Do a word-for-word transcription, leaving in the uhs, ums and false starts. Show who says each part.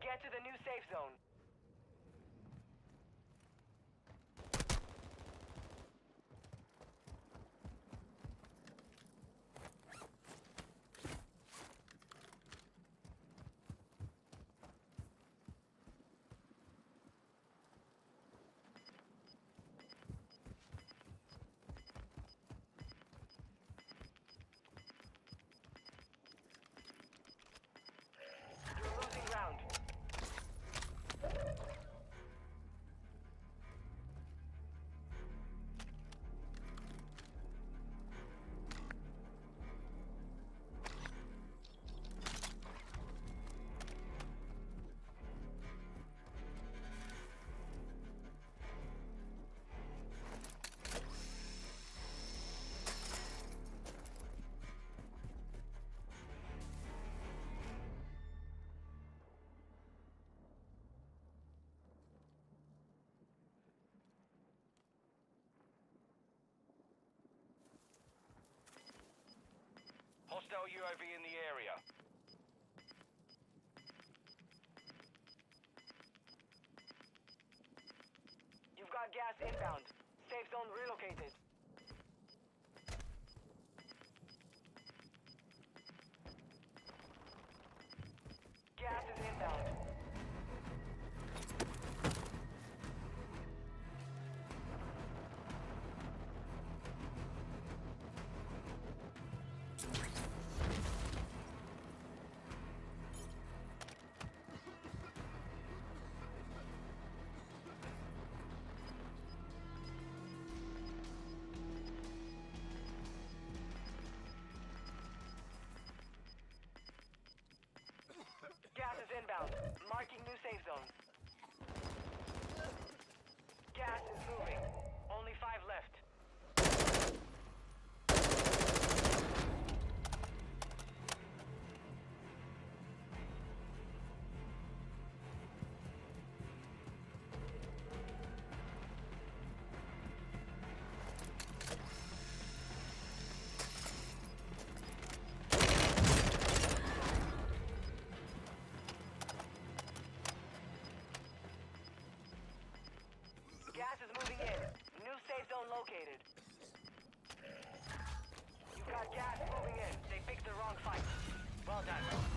Speaker 1: Get to the new safe zone. You're losing ground. Hostile U A V in the area. You've got gas inbound. Safe zone relocated. Gas is inbound. Gas is inbound. Marking new safe zone. Gas is moving. Only five left. Gas is moving in. New safe zone located. You've got gas moving in. They picked the wrong fight. Well done.